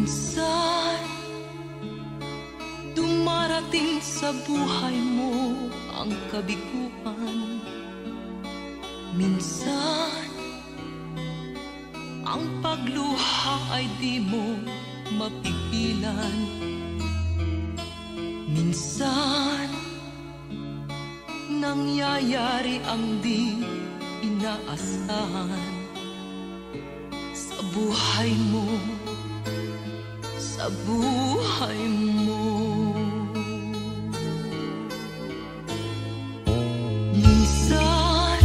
Minsan, dumarating sa buhay mo ang kabiguan. Minsan, ang pagluha ay di mo mapigilan. Minsan, nangyayari ang di inaasahan sa buhay mo, sa buhay mo. Minsan,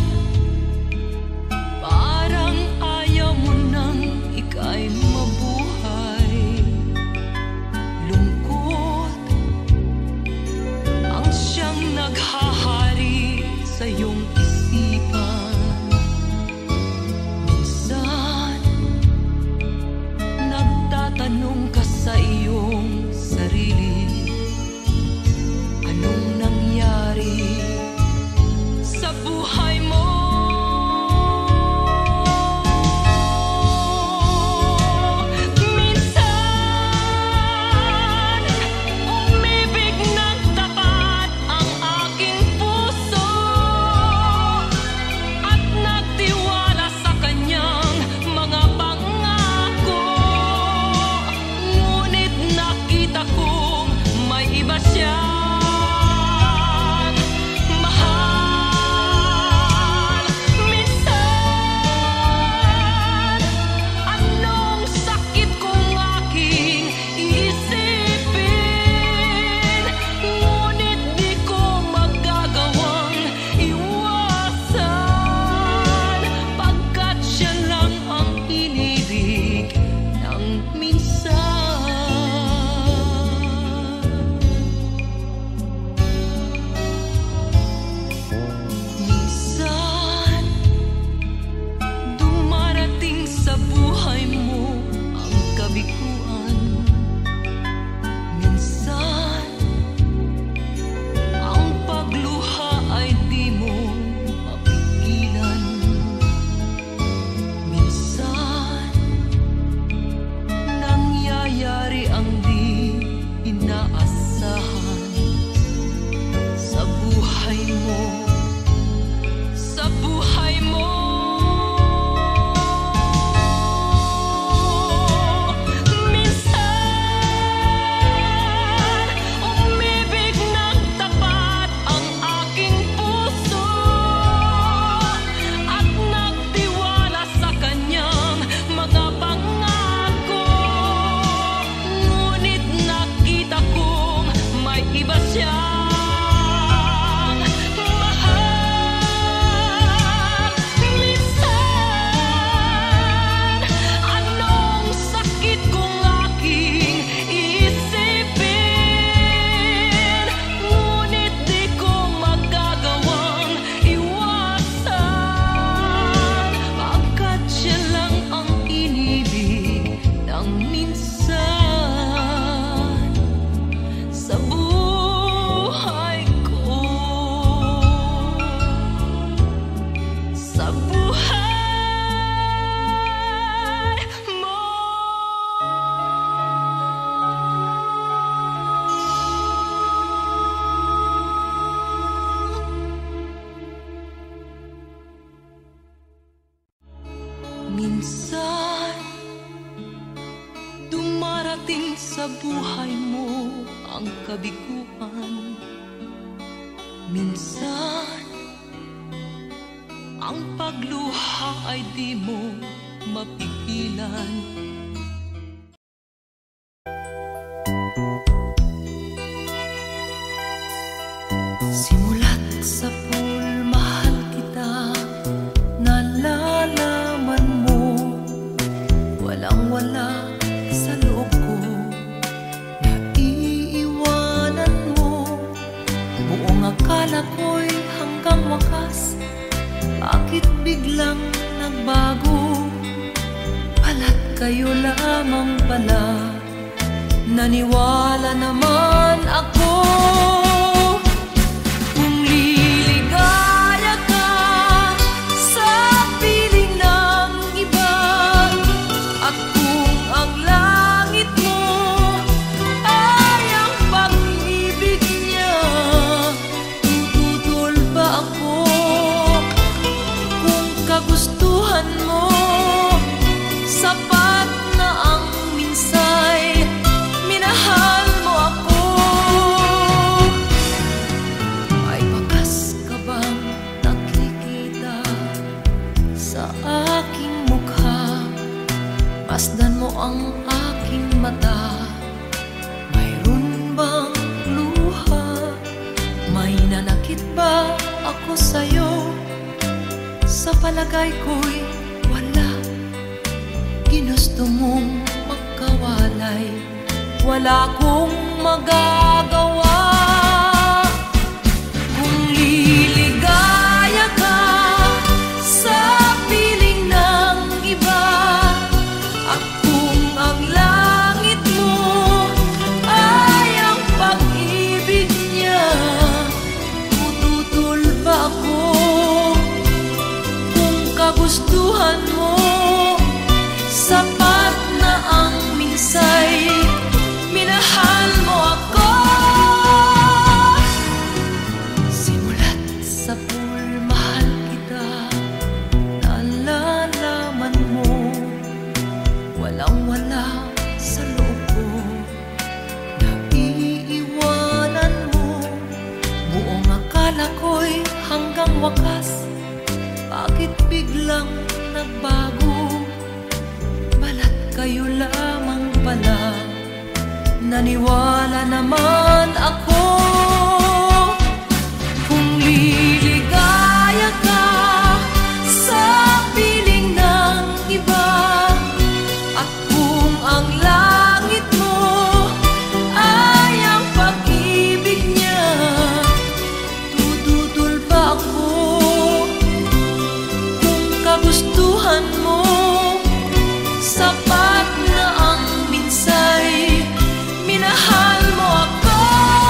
parang ayaw mo nang ika'y mabuhay. Lungkot ang siyang naghahari sa iyong isipan. Minsan, nagtatanong ka sa iyong sarili, anong nangyari sa buhay mo? Minsan, umibig ng tapat ang aking puso at nagtiwala sa kanyang mga pangako. Ngunit nakita kong may iba siyang mahal. Minsan, anong sakit kong aking iisipin, ngunit di ko magagawang iwasan, pagkat siya lang ang inibig ng minsan. Minsan, dumarating sa buhay mo ang kabiguan. Minsan, ang pagluha ay di mo mapigilan. Minsan, nangyayari ang di inaasahan sa buhay mo, sa buhay mo. Minsan, umibig ng tapat ang aking puso at nagtiwala sa kanyang mga pangako. Ngunit nakita kong may iba siyang mahal. Minsan, anong sakit kong aking iisipin, ngunit di ko magagawang iwasan, pagkat siya lang ang inibig ng minsan sa buhay ko, sa buhay mo. Minsan, dumarating sa buhay mo ang kabiguan. Minsan, ang pagluha ay di mo mapigilan. Simula't sa pool, mahal kita, nalalaman mo, walang-wala sa loob ko, naiiwanan mo. Buong akala ko'y hanggang wakas, bakit biglang nagbago? Pala't kayo lamang pala, naniwala naman ako. Kung liligaya ka sa piling ng iba, at kung ang langit mo kagustuhan mo, sapat na ang minsay, minahal mo ako. May bakas ka bang nakikita sa aking mukha? Masdan mo ang aking mata. Mayroon bang luha? May nanakit ba ako sa'yo? Sa palagay ko'y wala. Ginusto mong magkawalay, wala akong magagawa. Kung liligaya ka sa piling ng iba, at kung ang langit mo ay ang pag-ibig niya, tututol ba ako? Kung kagustuhan mo, sapat na ang minsay, minahal mo ako. Simulat sa pool, mahal kita, nalalaman mo, walang-wala sa loob ko, naiiwanan mo. Buong akala ko'y hanggang wakas, bakit biglang nagbago? Balat kayo lamang pala, naniwala naman ako. Kung liligaya ka sa piling ng iba, at kung ang langit mo ay ang pag-ibig niya, tututol ba ako? Kung kagustuhan mo, sapat na ang minsay, minahal mo ako.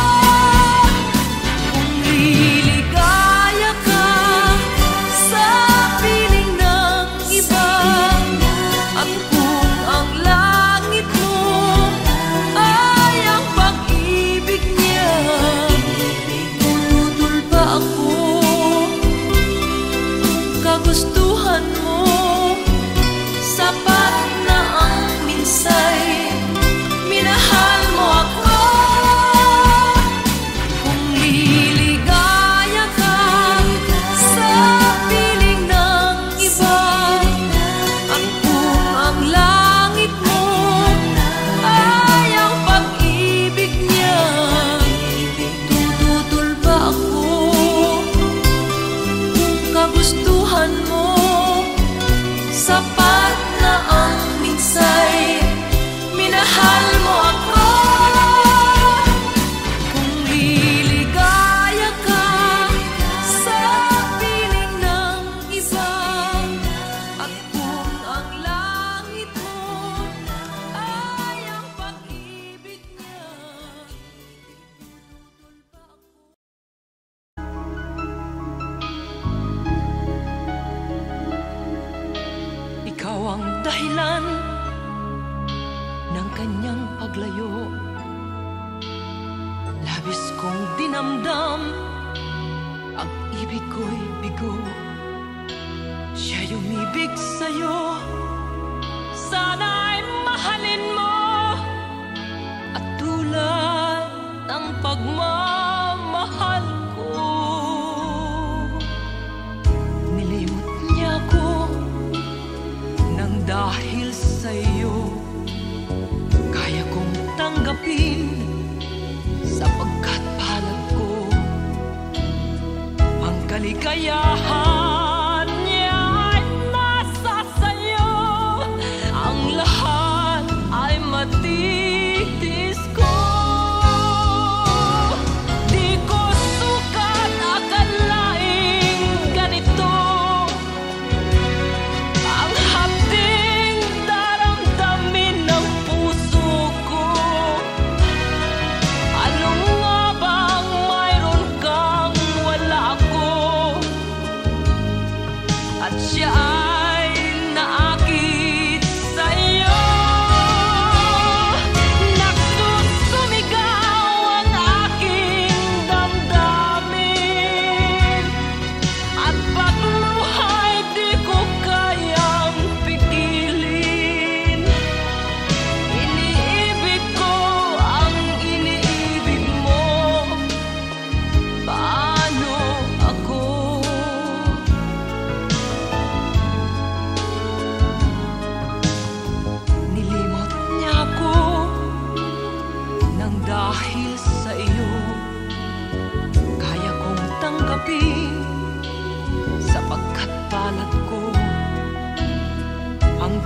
Kung liligaya ka sa piling ng iba, at kung ang langit mo ay ang pag-ibig niya, tututol ba ako? Kung kagustuhan mo, sapat na ang minsay, minahal mo ako. Kung liligaya ka sa piling ng iba, at kung ang langit mo ay ang pag-ibig niya, tututol ba ako? Kung kagustuhan mo, sapat na ang minsay, minahal mo ako. Kung liligaya ka sa piling ng iba, at kung ang langit mo ay ang pag-ibig niya, tututol ba ako? Ikaw ang dahilan ng kanyang paglayo. Labis kong dinamdam, ang ibig ko'y bigo. Siya'y umibig sa'yo, sana'y mahalin mo. At tulad ng pagmamahal ko, nilimot niya ko nang dahil sa'yo. Kaya kong tanggapin sapagkat palad ko ang kaligayahan niya ay nasa sa'yo. Ang lahat ay matitis ko. Di ko sukat akalaing ganito ang hapding daramdamin ng puso ko. Ano nga bang mayroon kang wala ako?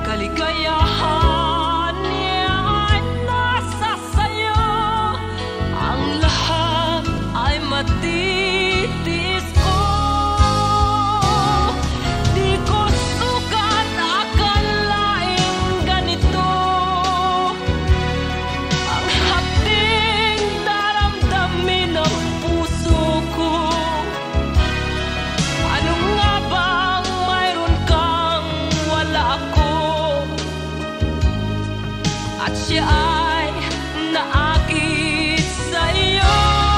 kaligayahan niya ay nasa sayo. Ang lahat ay matitis ko. Di ko sukat akalaing ganito ang hapding daramdamin ng puso ko. Ano nga bang mayroon kang wala ako? At siya ay naakit sa iyo.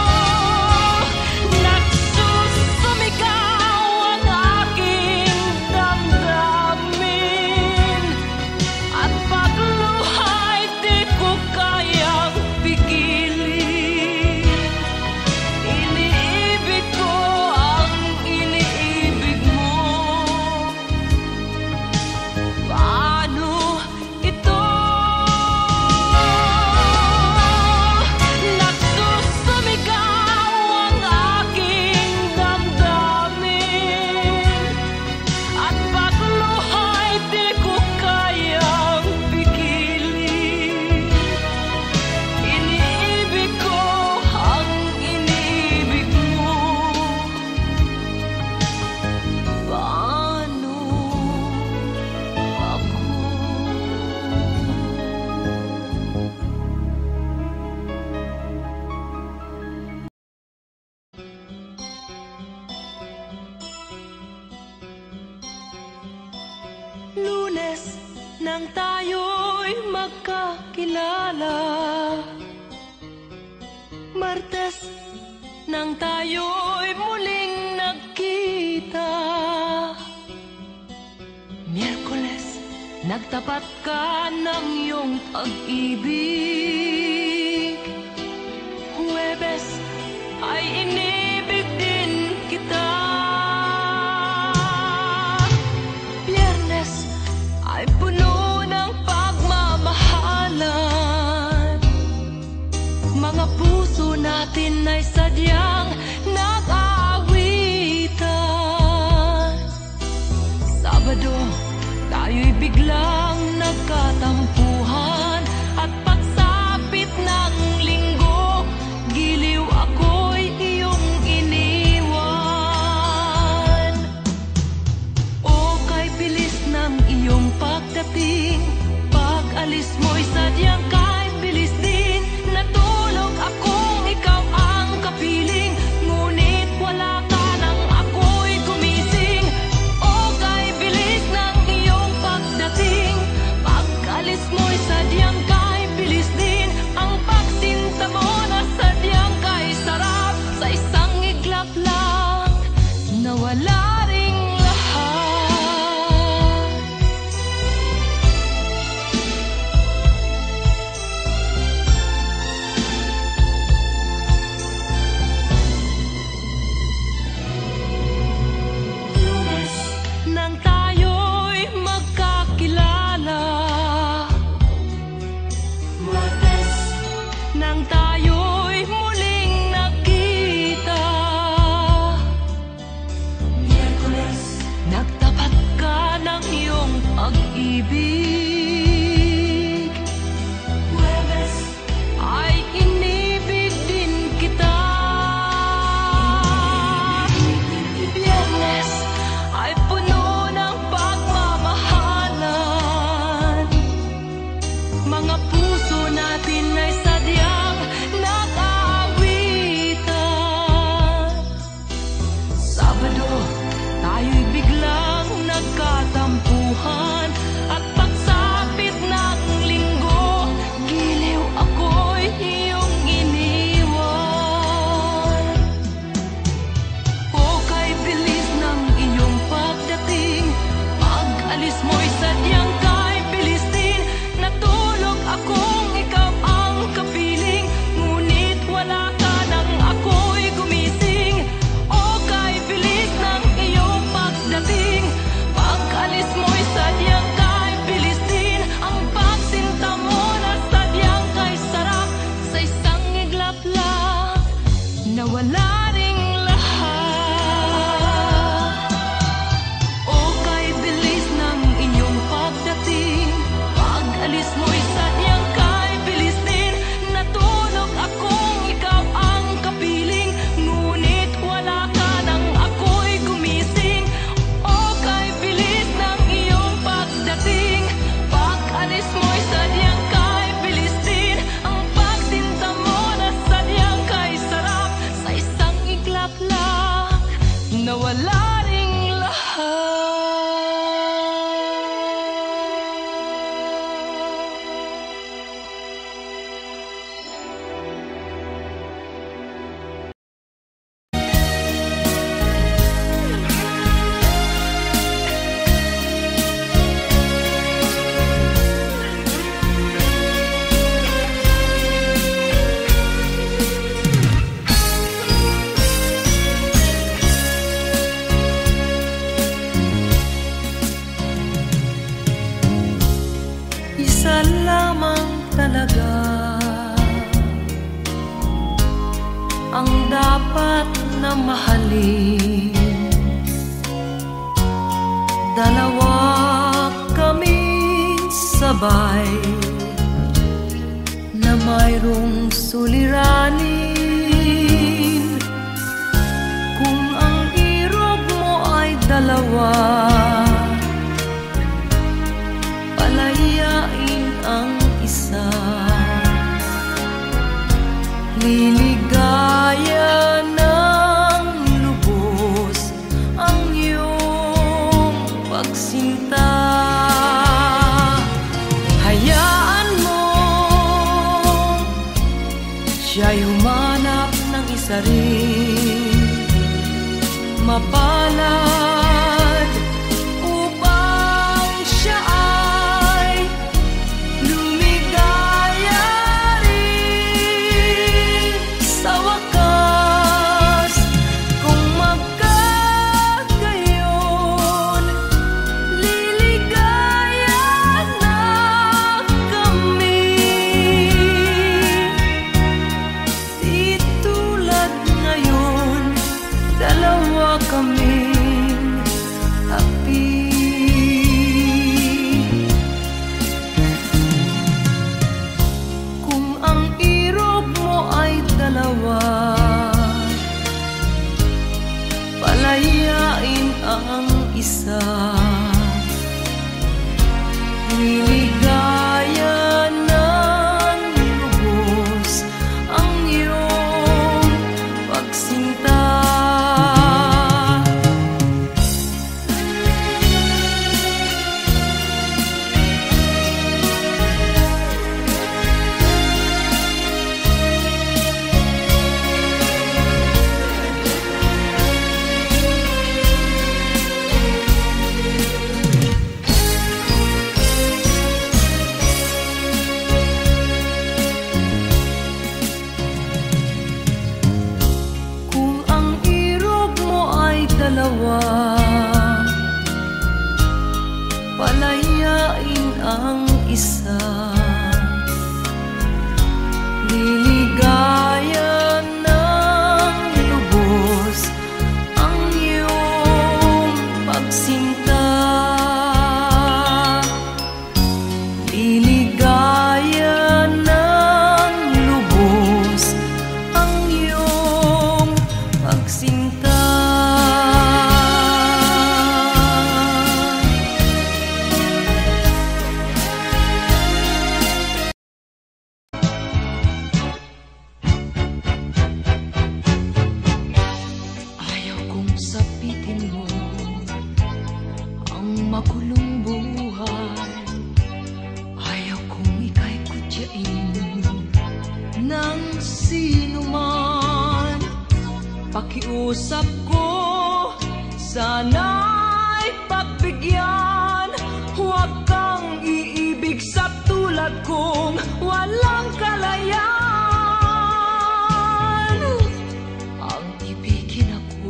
Nagsusumigaw ang aking damdamin, at pagluha'y di ko kayang pigilin. Iniibig ko ang iniibig mo. Paano ito? Nagsusumigaw ang aking damdamin, at pagluha'y di ko kayang pigilin. Iniibig ko ang iniibig mo. Paano ako? Lunes nang tayo'y magkakilala, Martes nang tayo'y muling nagkita, Miyerkules nagtapat ka ng iyong pag-ibig, Huwebes ay inibig din kita, Biyernes ay puno ng pagmamahalan. Mga puso natin ay sadyang nag-aawitan. Sabado, tayo'y biglang nagkatampuhan, at pagsapit ng linggo, giliw ako'y iyong iniwan. O kay bilis ng iyong pagdating, pag-alis mo'y sadyang kay bilis din. Natulog akong ikaw ang kapiling, ngunit wala ka nang ako'y gumising. O kay bilis ng iyong pagdating, pag-alis mo'y sadyang kay bilis din. Ang pagsinta mo na sadyang kay sarap, sa isang iglap lang nawala ring lahat. Lunes nang tayo'y magkakilala, Martes nang tayo'y muling nagkita, Miyerkules nagtapat ka ng iyong pag-ibig, Huwebes ay inibig din kita, Biyernes ay puno ng pagmamahalan. Mga puso natin ay sadyang nag-aawitan. Sabado, tayo'y biglang nagkatampuhan, at dapat na mahalin. Dalawa kaming sabay na mayroong suliranin. Kung ang irog mo ay dalawa, palayain ang isa. Liligaya ng lubos ang iyong pagsinta. Hayaan mo siya'y humanap ng isa rin, mapalad upang siya ay lumigaya rin sa wakas. Kung magkagayon, liligaya na kami. Di tulad ngayon, dalawa kaming api. Kung ang irog mo ay dalawa, palayain ang isa. Liligaya ng lubos ang iyong pagsinta. Kung ang irog mo ay dalawa, palayain ang isa. Liligaya ng lubos ang iyong pagsinta. Liligaya ng lubos ang iyong pagsinta. Ayaw kong sapitin mo ang makulong buhay. Ayaw kong ika'y kutyain ng sino man. Pakiusap ko, sana'y pagbigyan. Huwag kang iibig sa tulad kong walang kalayaan. Ang ibigin ako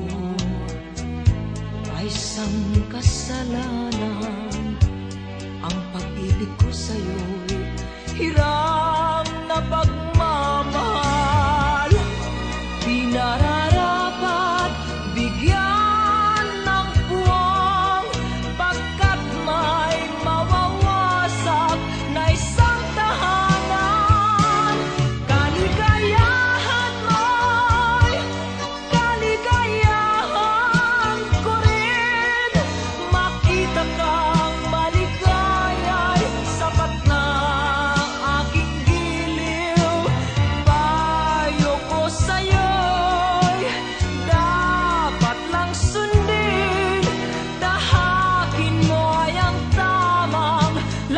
ay isang kasalanan. Ang pag-ibig ko sa'yo'y hirang na pagmamahal. Di nararapat bigyan ng puwang, pagkat may mawawasak na isang tahanan. Kaligayahan mo'y kaligayahan ko rin. Makita kang maligaya'y sapat na aking giliw. Payo ko sa'yo'y dapat lang sundin. Tahakin mo ay ang tamang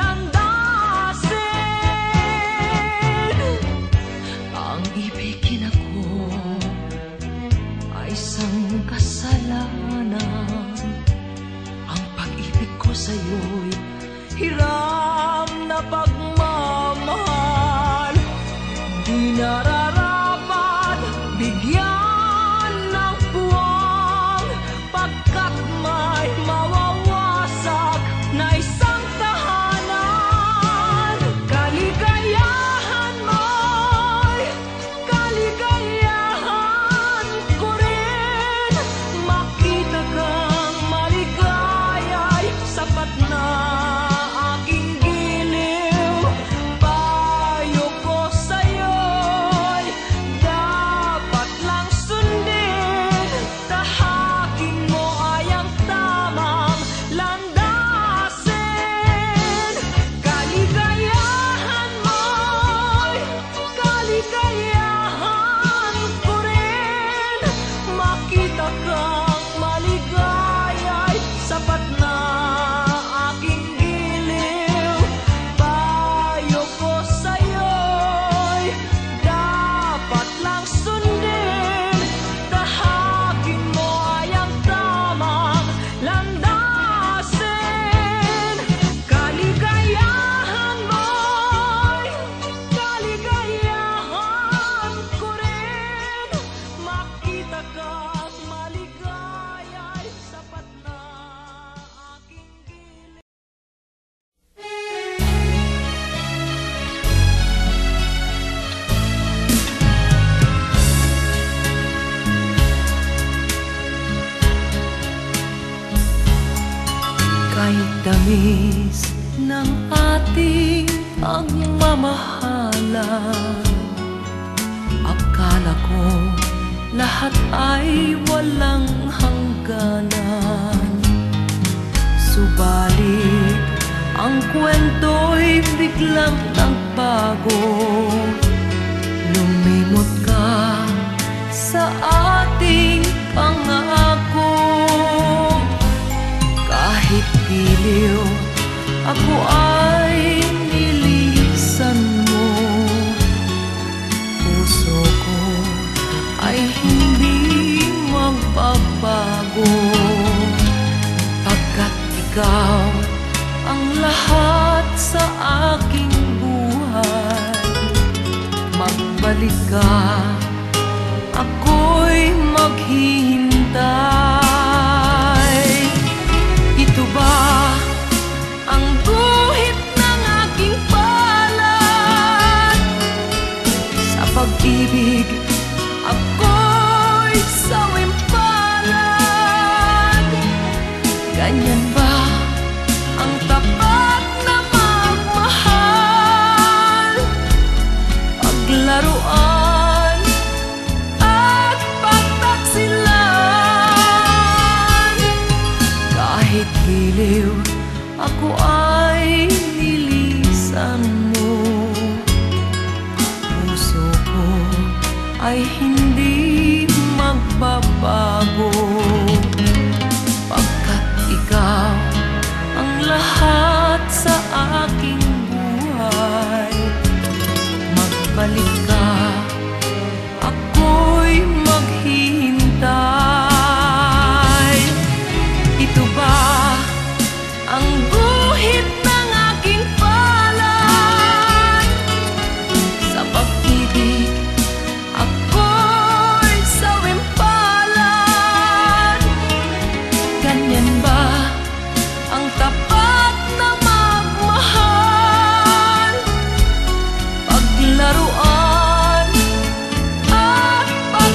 landasin. Ang ibigin ako ay isang kasalanan. Ang pag-ibig ko sa'yo'y hiram na pagmamahal. Di nararapat bigyan ng puwang, pagkat may mawawasak na isang tahanan. Kaligayahan mo'y kaligayahan tamis ng ating pagmamahalan. Akala ko lahat ay walang hangganan, subalit ang kwento'y biglang nagbago. Lumimot ka sa ating pangako. Kahit giliw ako ay nilisan mo, puso ko ay hindi magbabago. Pagkat ikaw ang lahat sa aking buhay, magbalik ka, ako'y maghihintay. Ito ba ang guhit ng aking palad? Sa pag-ibig ako'y sawimpalad. Ganyan ba ang tapat na magmahal? Paglaruan at pagtaksilan. Kahit giliw ako ay nilisan mo, puso ko ay hindi magbabago. Pagkat ikaw ang lahat sa aking buhay, magbalik ka, ako'y maghihintay. Ito ba ang guhit ng aking palad? Sa pag-ibig ako'y sawimpalad. Ganyan ba ang tapat na magmahal? Paglaruan at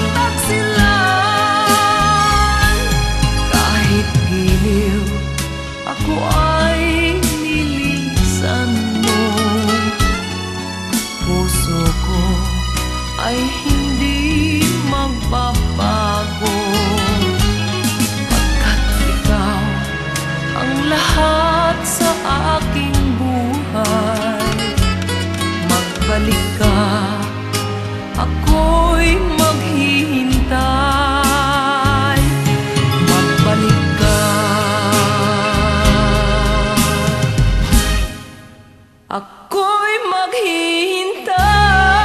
pagtaksilan. Kahit giliw ako ay nilisan mo, puso ko ay hindi magbabago. Pagkat ikaw ang lahat sa aking buhay, magbalik ka, ako'y maghihintay. Magbalik ka, ako'y maghihintay.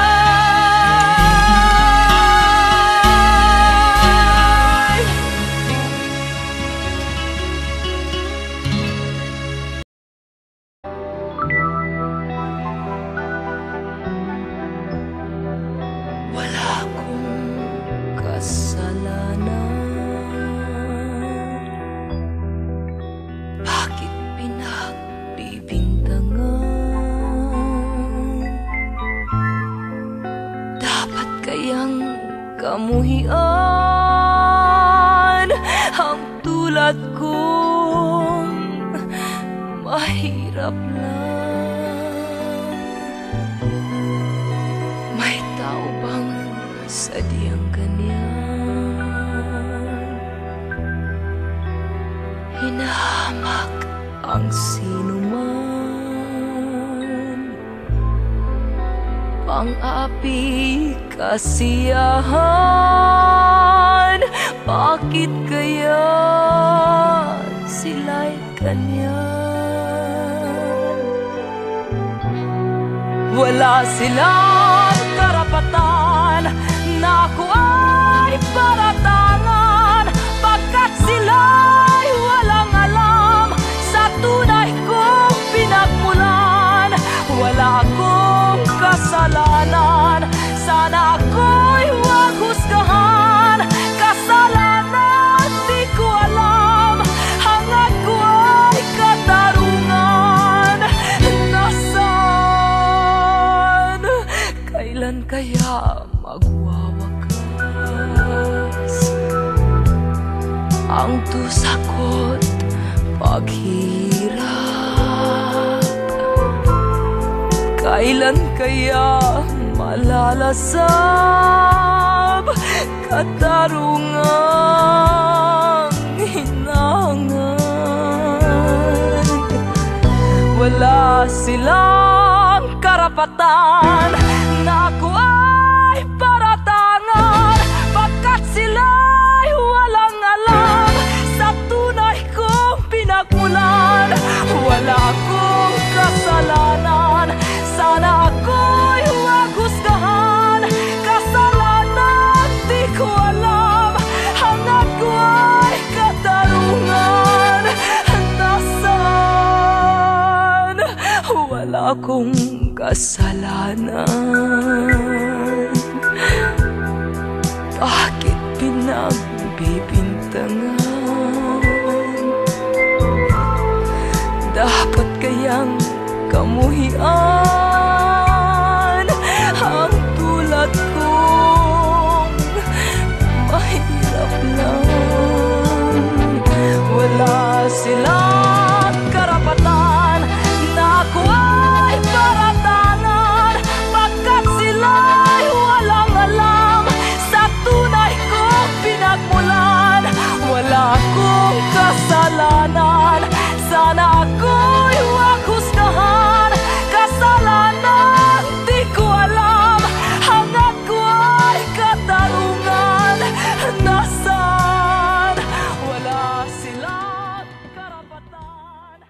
Wala akong kasalanan, bakit pinagbibintangan? Dapat kayang kamuhian ang tulad kong mahirap lang. May tao bang sadyang ganyan? Hinahamak ang sinuman, pang-api kasiyahan. Bakit kaya sila'y ganyan? Wala silang karapatan na ako ay paratangan, pagkat sila'y walang alam sa tunay kong pinagmulan. Wala akong kasalanan, sana ako'y huwag husgahan. Kasalanan di ko alam, hangad ko ay katarungan. Nasaan? Kailan kaya magwawakas ang tusa ko't paghirap? Kailan kaya malalasap katarungang hinangan? Wala silang karapatan na ako ay paratangan, pagkat sila'y walang alam sa tunay kong pinagmulan. Wala akong kasalanan, sana ako'y huwag husgahan. Kasalanan di ko alam, hangad ko ay katarungan. Nasaan? Wala akong kasalanan. Bakit pinagbibintangan? Dapat kayang kamuhian ang tulad kong mahirap lang. Wala silang karapatan na ako ay paratangan, pagkat sila'y walang alam sa tunay kong pinagmulan. Wala akong kasalanan, sana ako'y huwag husgahan. Kasalanan di ko alam, hangad ko ay katarungan. Nasaan? Wala silang karapatan.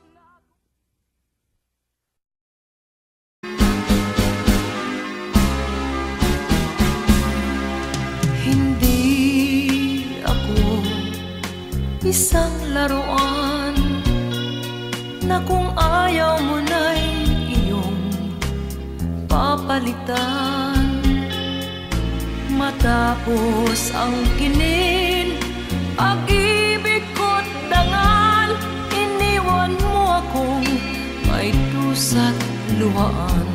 Hindi ako isang laruan na kung ayaw mo na'y iyong papalitan. Matapos ang kinin, pag-ibig ko't dangal, iniwan mo akong may dusa't luhaan.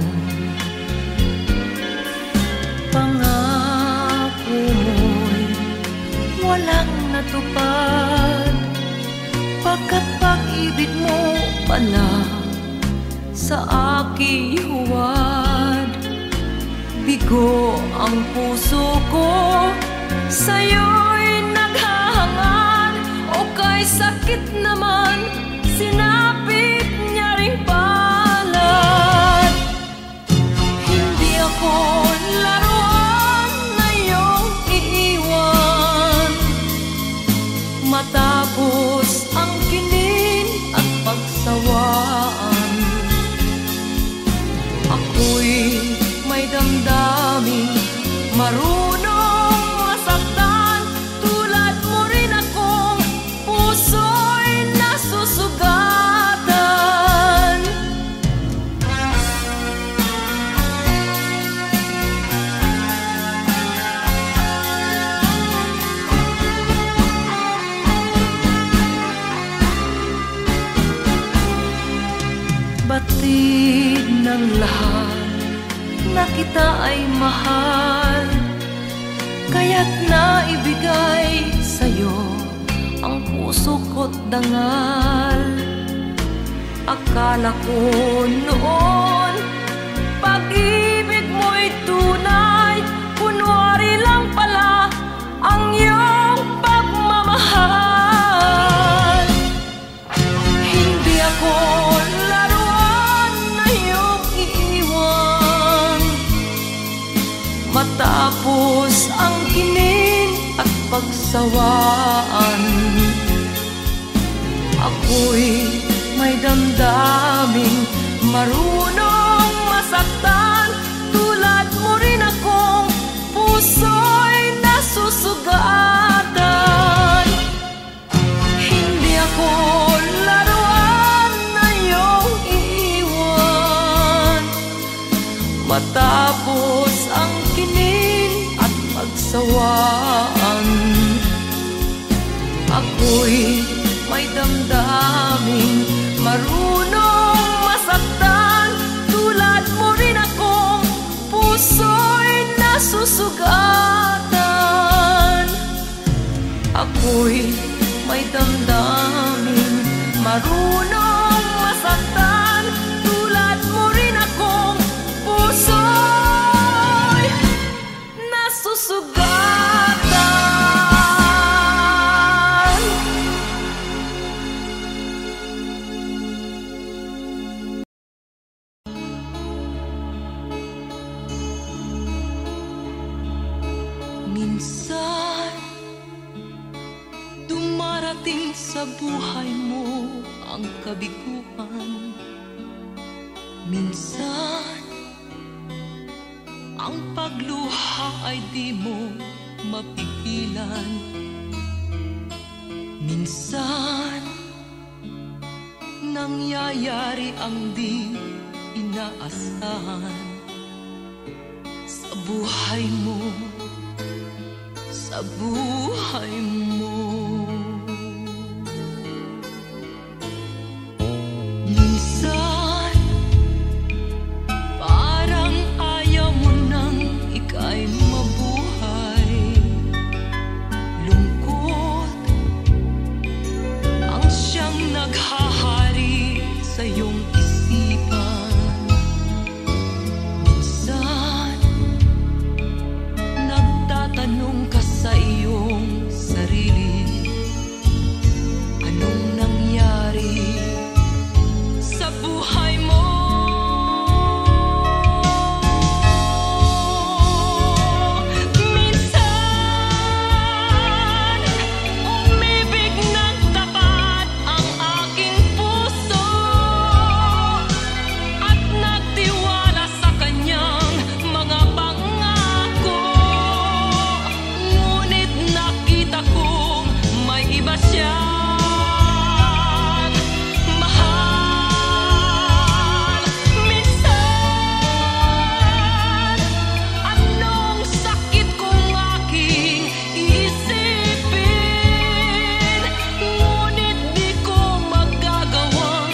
Pangako mo'y walang natupad, pagkat pag-ibig mo pala sa aking huwad. Bigo ang puso ko, sa'yo'y naghahangad, o kay sakit naman sinapit niya ring palad. Hindi ako laruan na iyong iiwan, matapos ang kinin at pagsawaan. Ako'y may damdaming marunong masaktan, tulad mo rin akong puso'y nasusugatan. Batid ng lahat na kita ay mahal, kaya't naibigay sa'yo ang puso ko't dangal. Akala ko noon pag-ibig mo'y tunay, kunwari lang pala ang iyong pagmamahal. Hindi ako laruan na iyong iiwan, matapos ang kinin at pagsawaan. Ako'y may damdaming marunong masaktan, tulad mo rin akong puso'y nasusugatan. Hindi ako laruan na iyong iiwan, matapos ang kinin at pagsawaan. Ako'y may damdaming marunong masaktan, tulad mo rin akong puso'y nasusugatan. Ako'y may damdaming marunong masaktan, tulad mo rin akong dumarating sa buhay mo ang kabiguan. Minsan, ang pagluha ay di mo mapigilan. Minsan, nangyayari ang di inaasahan sa buhay mo, sa buhay mo. Minsan, parang ayaw mo nang ika'y mabuhay. Lungkot ang siyang naghahari sa iyong isipan. Minsan, nagtatanong ka sa iyong sarili, anong nangyari sa buhay mo? Minsan, umibig ng tapat ang aking puso at nagtiwala sa kanyang mga pangako. Ngunit nakita kong may iba siyang mahal. Minsan, anong sakit kong aking isipin, ngunit di ko magagawang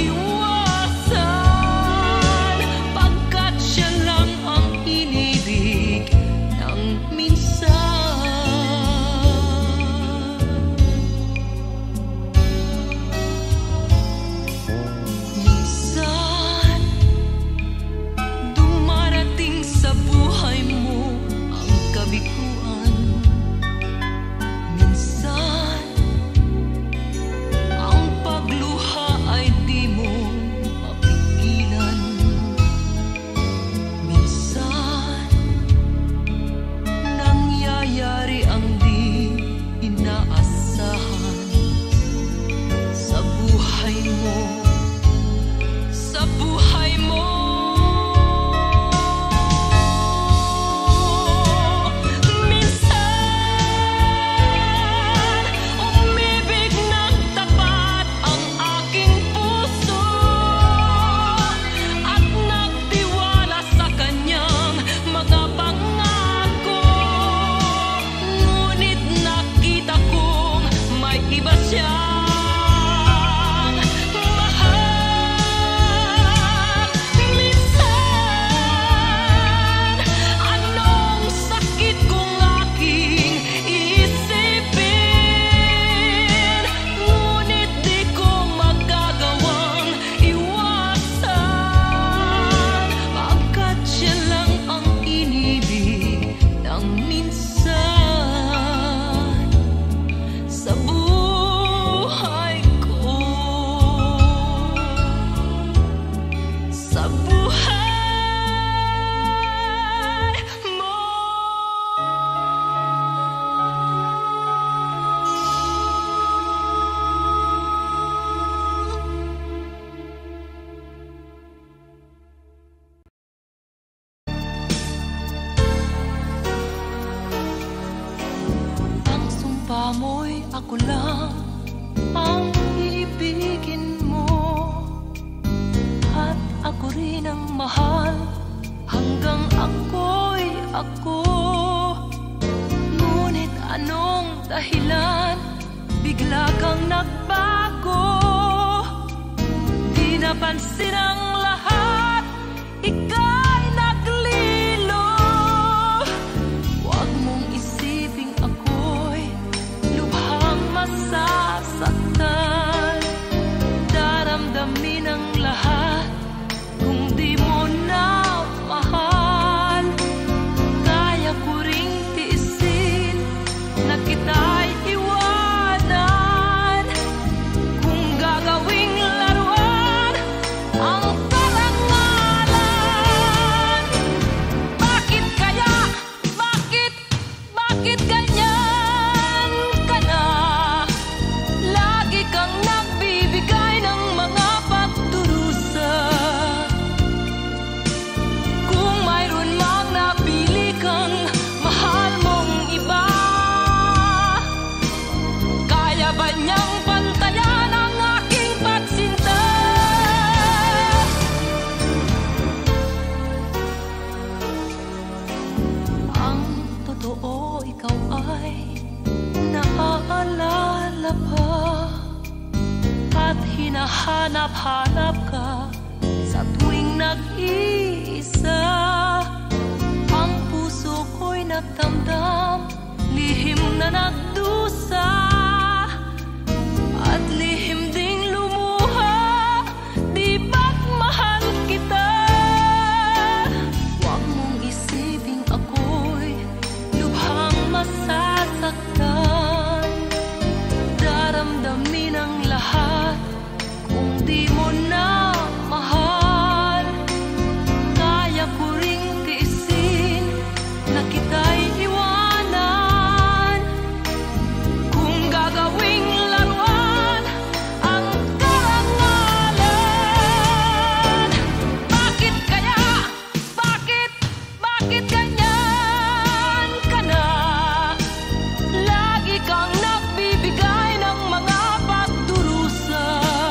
iwasan, pagkat siya lang ang inibig ng minsan. Minsan, dumarating sa buhay mo ang kabiguan. Minsan, ang pagluha ay di mo mapigilan. Minsan, nangyayari ang di inaasahan sa buhay mo, sa buhay mo. Minsan, umibig ng tapat ang aking puso at nagtiwala sa kanyang mga pangako. Ngunit nakita kong may iba siyang mahal. Minsan, anong sakit kong aking isipin, ngunit di ko magagawang iwasan, pagkat siya lang ang inibig ng minsan sa buhay ko, sa buhay mo. Ang sumpa mo'y ako lang ang iibigin mo, at ako rin ang mahal hanggang ako'y ako. Ngunit anong dahilan bigla kang nagbago? Di napansin ang lahat, ika'y naglilo. Huwag mong isiping ako'y lubhang masasaktan. Daramdamin ang lahat kung di mo na mahal. Kaya ko ring tiisin na kita'y iwanan. Kung gagawing laruan ang hanap-hanap ka sa tuwing nag-iisa. Ang puso ko'y nagdamdam, lihim na nagdusa, at lihim ding lumuha, di ba't mahal kita? Huwag mong isiping ako'y lubhang masasaktan. Daramdamin ang lahat kung di mo na mahal. Kaya ko ring tiisin na kita'y iwanan, kung gagawing laruan ang karangalan. Bakit kaya? Bakit ganyan ka na? Lagi kang nagbibigay ng mga pagdurusa.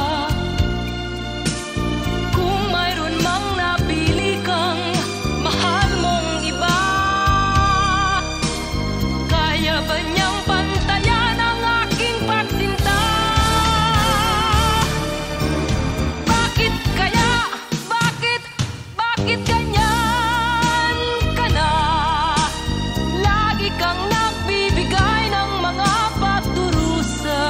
Kung mayroon mang napili kang mahal mong iba, kaya ba niyang pantayan ang aking pagsinta? Bakit kaya? Bakit ganyan ka na? Lagi kang nagbibigay ng mga pagdurusa.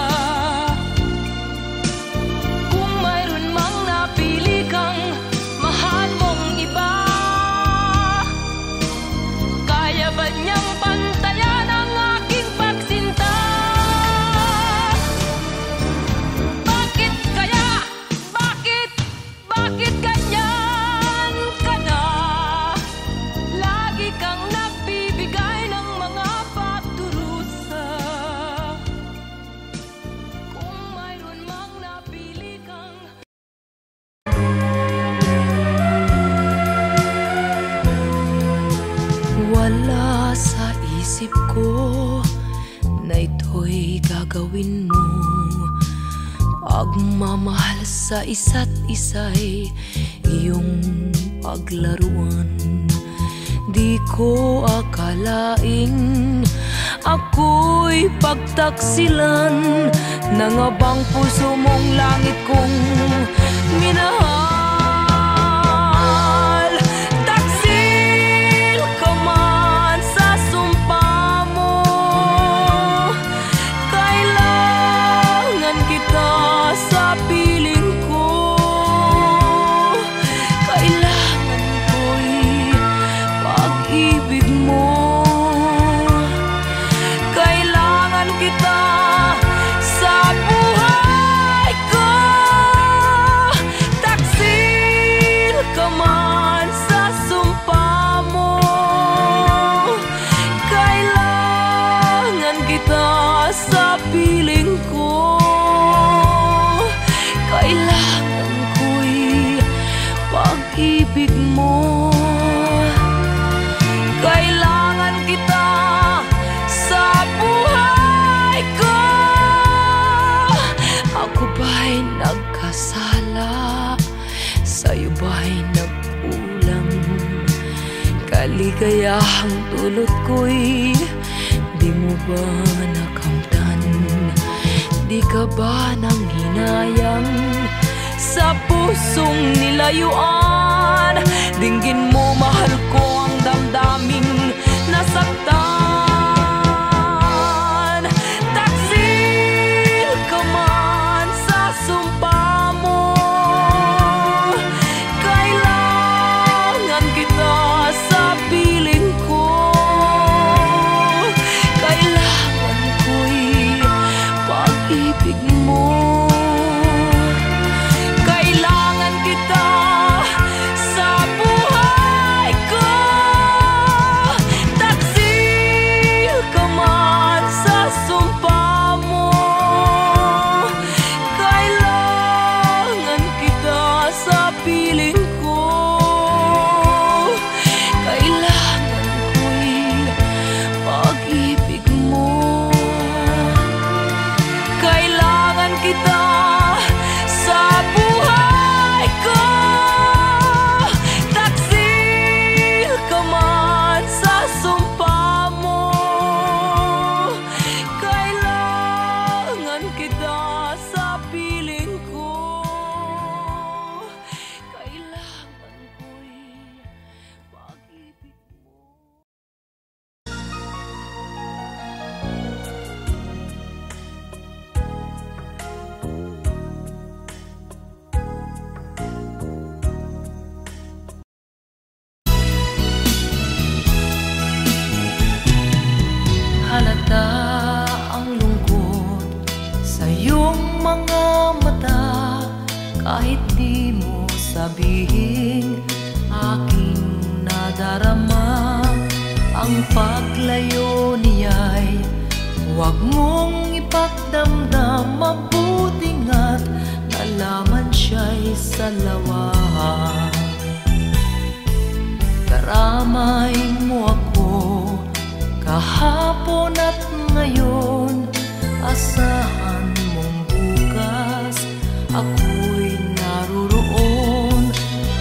Kung mayroon mang napili kang mahal mong iba, kaya ba niyang pantayan ang aking pagsinta? Bakit kaya? Bakit ganyan ka na? Lagi kang nagbibigay ng mga pagdurusa. Kung mayroon mang napili kang wala sa isip ko na ito'y gagawin mo. Pagmamahal sa isa't isa'y iyong paglaruan. Di ko akalaing ako'y pagtaksilan ng abang puso mong langit kong minahal. Taksil ka man sa sumpa mo, kailangan kita sa piling ko. Kailangan ko'y pag-ibig mo. Kailangan kita sa buhay ko. Taksil ka man sa sumpa mo, kailangan kita sa piling ko. Kailangan ko'y pag-ibig mo. Kailangan kita sa buhay ko. Ako ba'y nagkasala? Sa'yo ba'y nagkulang? Kaligayahang dulot ko'y di mo ba nakamtan? Di ka ba nang hinayang sa pusong nilayuan? Dinggin mo, mahal ko, ang damdaming nasaktan. Taksil ka man sa sumpa mo, kailangan kita sa piling ko. Kailangan ko'y pag-ibig mo. Kailangan kita sa buhay sabihin, aking nadarama ang paglayo niya'y huwag mong ipagdamdam, mabuti nga't nalaman siya'y salawahan. Karamay mo ako kahapon at ngayon, asahan mong bukas ako'y naroroon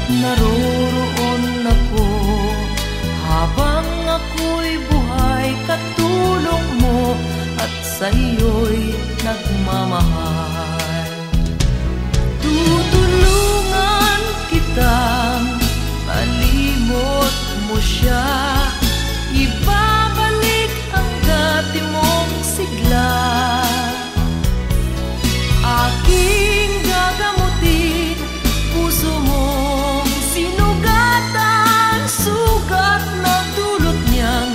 ako. Habang ako'y buhay, katulong mo at sa'yo'y nagmamahal. Tutulungan kitang malimot mo siya, ibabalik ang dati mong sigla. Aking gagamutin, puso mong sinugatan, sugat na dulot niyang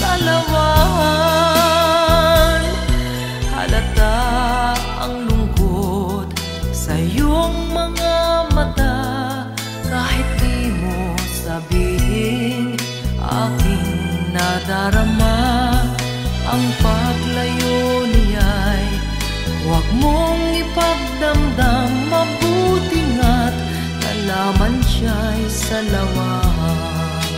salawahan. Halata ang lungkot sa iyong mga mata, kahit di mo sabihin, aking nadarama ang paglayo niya'y huwag mong ipagdamdam, mabuti nga't nalaman siya'y salawahan.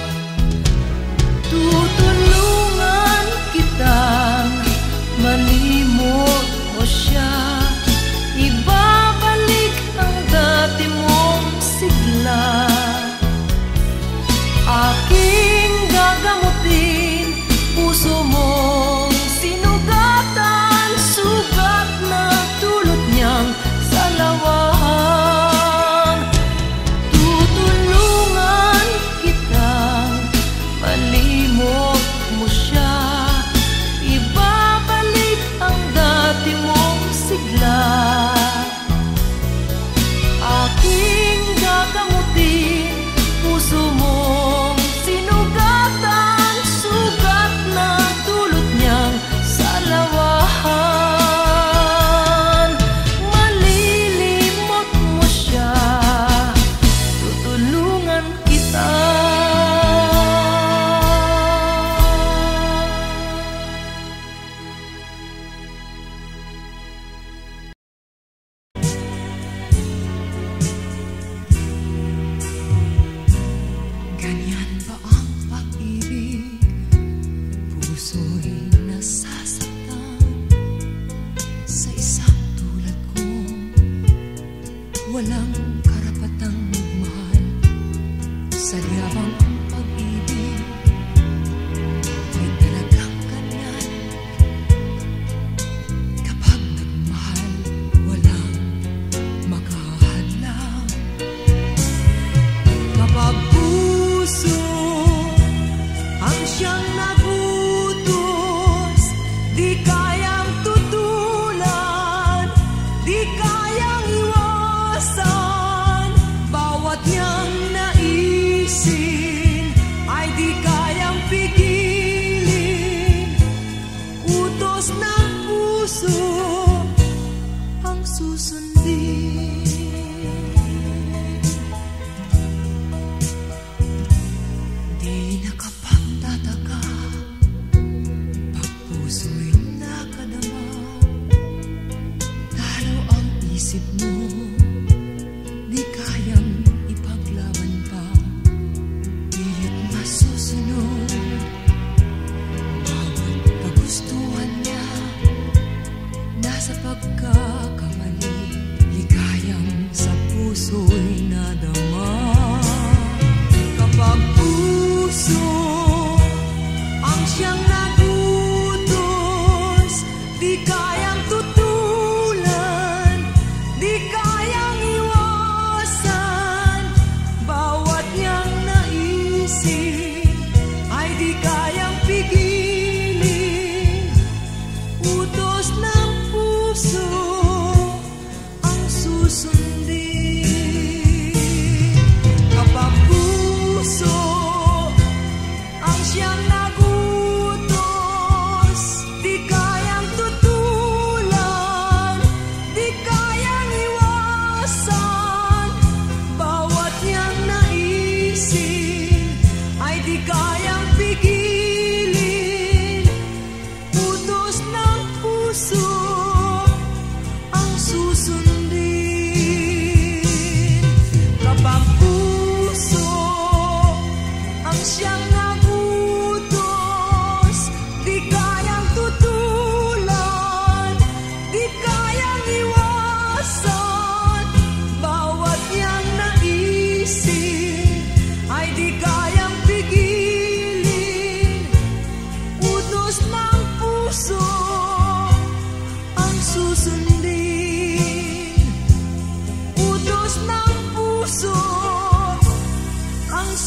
Tutulungan kitang malimot mo siya, ibabalik ang dati mong sigla. Aking gagamutin, puso mong sinugatan, sugat na dulot niyang salawahan. Tutulungan kitang malimot mo siya, ibabalik ang dati mong sigla. Aking gagamutin, puso mong sinugatan, sugat na dulot niyang salawahan. Malilimot mo siya, tutulungan kita. Ganyan ba ang pag-ibig? Puso'y nasasaktan sa isang tulad ko. Walang karapatang magmahal. Sadyabang ang pag-ibig ay talagang ganyan. Kapag nagmahal, walang makahadlang. Kapag puso ang siyang nagutos, di kayang tutulan, di kayang iwasan bawat niyang naisip.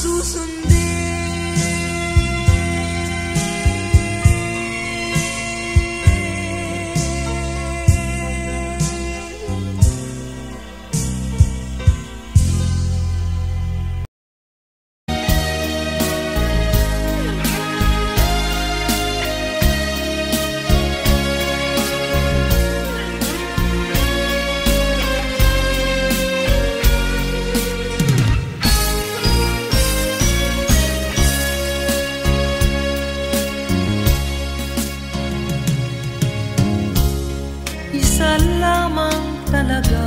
Isa lamang talaga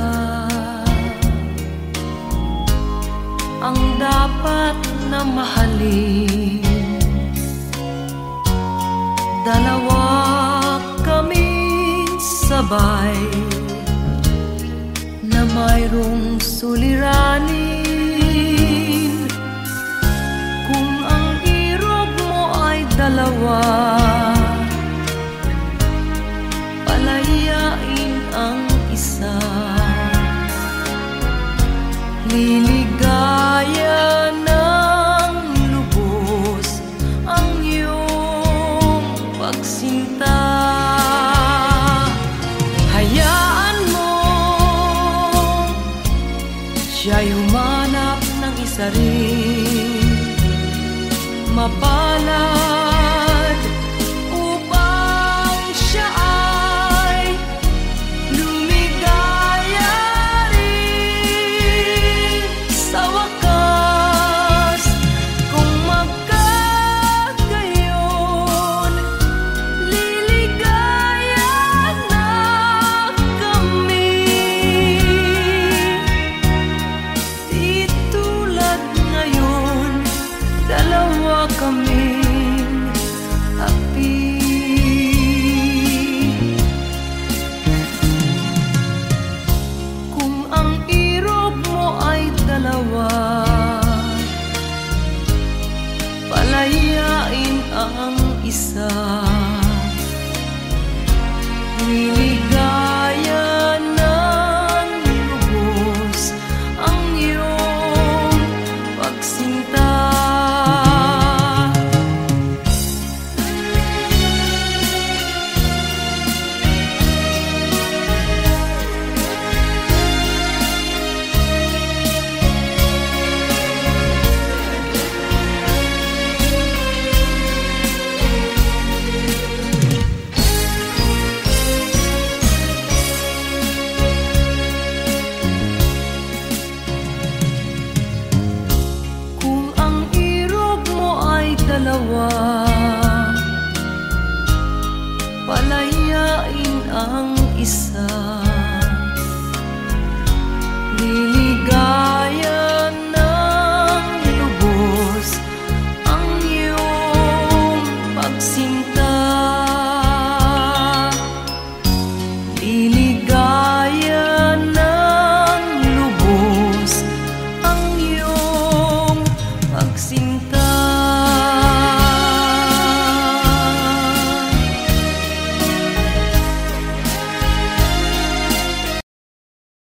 ang dapat na mahalin. Dalawa kaming sabay na mayroong suliranin. Kung ang irog mo ay dalawa, palayain ang isa. Liligaya ng lubos ang iyong pagsinta. Hayaan mo siya'y humanap ng isa rin mapalad upang siya ay lumigaya rin sa wakas. Kung magkagayon, liligaya na kami. Di tulad ngayon, dalawa kaming api. Kung ang irog mo ay dalawa, palayain ang isa. Liligaya ng lubos ang iyong pagsinta. Kung ang irog mo ay dalawa,